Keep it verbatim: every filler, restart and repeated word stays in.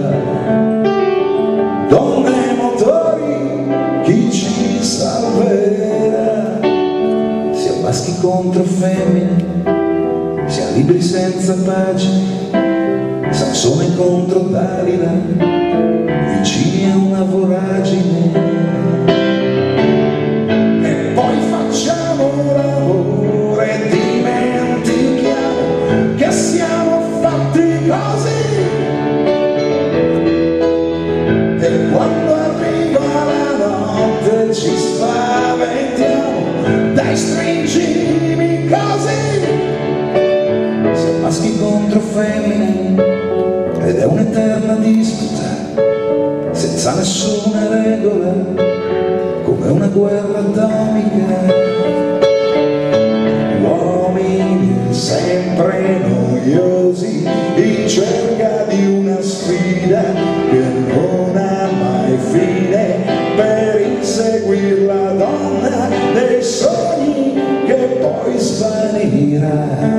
donne e motori, chi ci salverà? Siamo maschi contro femmine, siamo libri senza pagine, Sansone contro Dalila, vicini a una voragine. E poi facciamo l'amore e dimentichiamo che siamo fatti così. E quando arriva la notte ci spaventiamo, dai stringimi così. Siamo maschi contro femmine ed è un'eterna disputa senza nessuna regola, come una guerra atomica. Uomini sempre noiosi in cerca di una sfida che non ha mai fine, per inseguire la donna dei sogni che poi svanirà.